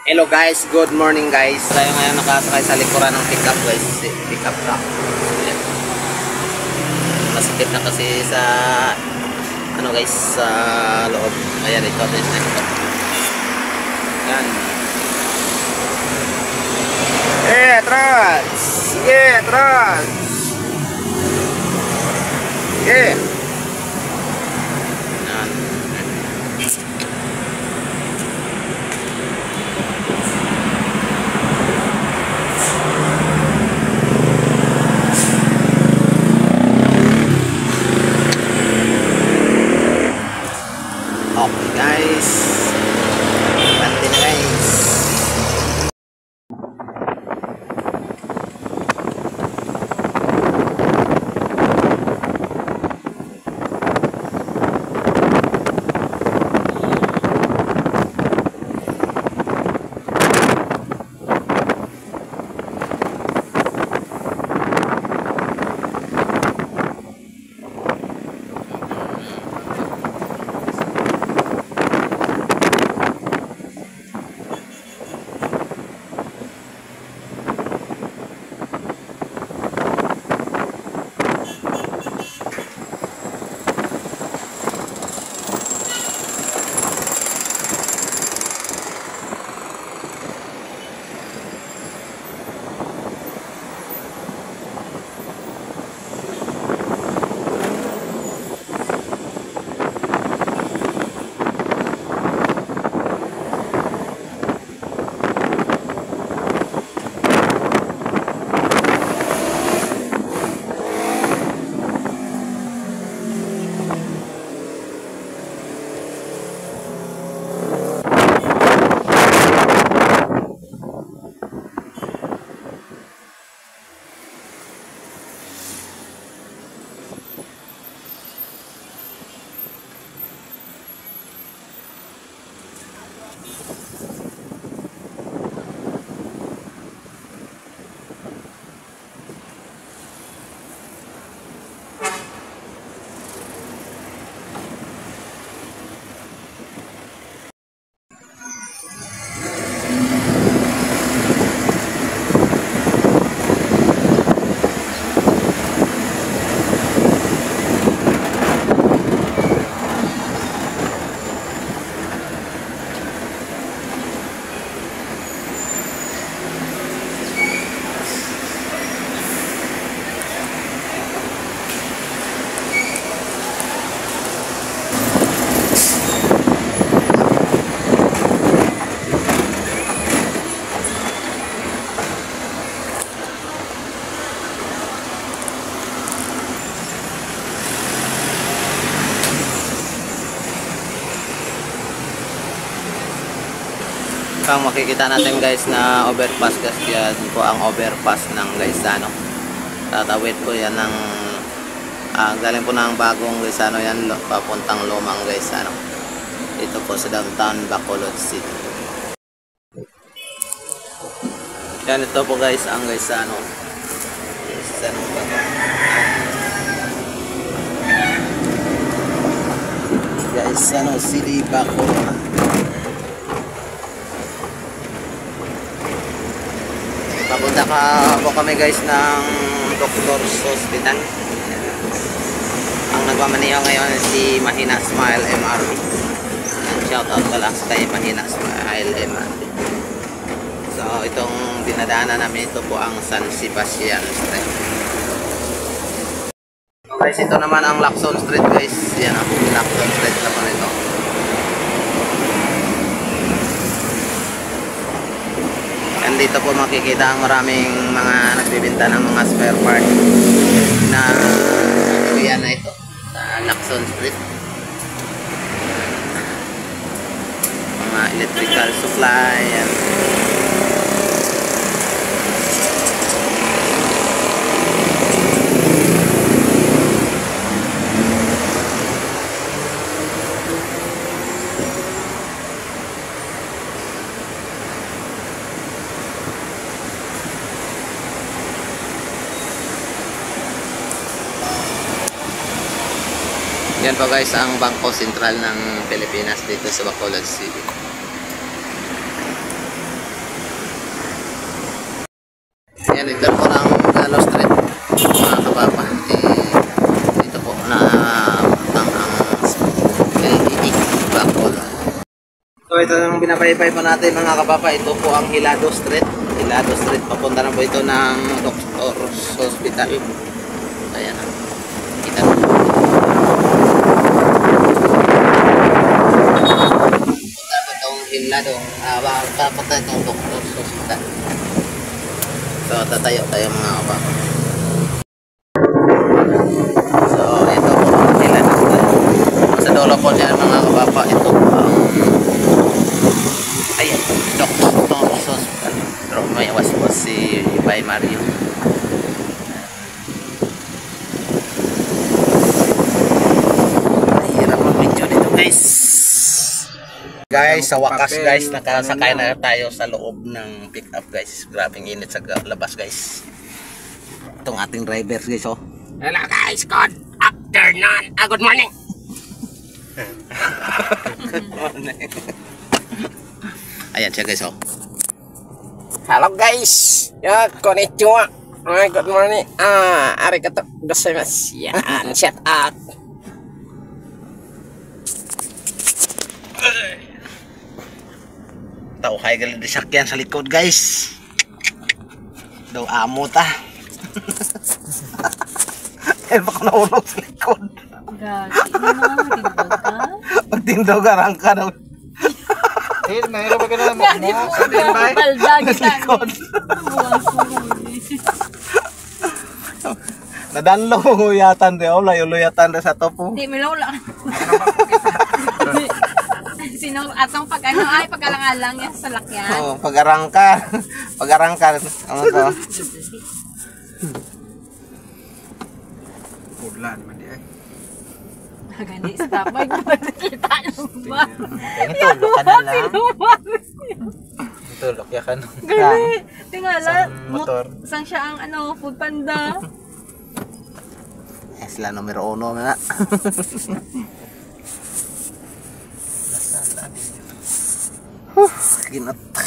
Hello guys, good morning guys. Tayo ngayon nakasakay sa likuran ng pickup guys, pickup truck. Ayan. Masikip na kasi sa ano guys, sa loob. Ayan, ito guys na ito. Ayan. Trans! Trans! Ayan. Okay guys, bante na guys. Ang makikita natin guys na overpass kasi yan po ang overpass ng Gaisano. Tatawid po yan ng galing po ng bagong Gaisano yan papuntang lumang Gaisano. Ito po sa downtown Bacolod City. Yan, ito po guys ang Gaisano. Gaisano City, Bacolod. Papunta po kami guys ng Doctor's Hospital. Ang nagmamaniho ngayon si Mahina Smile MRT. Shout out pala kay Mahina Smile MRT. So itong dinadaanan namin, ito po ang San Sebastian Street. So guys, ito naman ang Lacson Street guys. Yan ang Lacson Street naman ito. Dito po makikita ang maraming mga nagbibenta ng mga spare part na kuya na ito sa Lacson Street. Mga electrical supply yan. Yan po guys ang Bangko Sentral ng Pilipinas dito sa Bacolod City. Editor po ng Galo Street, mga kababa. Dito po na ang LEE backball. So ito yung binapaypay po natin mga kababa. Ito po ang Hilado Street. Hilado Street, papunta na po ito ng Doctor's Hospital. Ayan na. Kita na. Punta po itong Hilado. Papunta itong Doctor's Hospital. So tatayo tayo mga kababa. So ito po ang Hilado Street. Sa dulo po niya mga kababa. Ito po ayun, Doctor's Hospital. Pero may was si Bay Mario. Hirap ang video dito guys. Guys, sa wakas guys, nakasakay na tayo sa loob ng pick up guys. Grabing init sa labas guys. Itong ating driver guys oh. Hello guys, good afternoon. Good morning. Good morning. Ayan siya guys oh. Hello guys. Ya, konnichiwa. Good morning. Arigato gozaimasu. Yan, shut up. Tao kaya galing di sakyan sa likod guys. Daw amo ta. Kaya baka naulog sa likod. Gagi, ano naman matindog ka? Magtindog arang ka daw. Eh, mayroon pa ka na mo. Gagi po ka, balda kita. Nadanlo mo uyatan de olay uluyatan de sa topo. Hindi, milawla. Sino, atong pag ano ay, pag-alang-alang yan sa lakyan. Oh, pag-arang ka. Pag-arang ka. Ano to? Ulan man di ay. Gani, stop. May nakita nyo ba? Tulog ka na lang. Tulok ya kan. Gani, tingala. Motor. Sang siya ang ano, food panda. Sila numero 1 na. Ginat.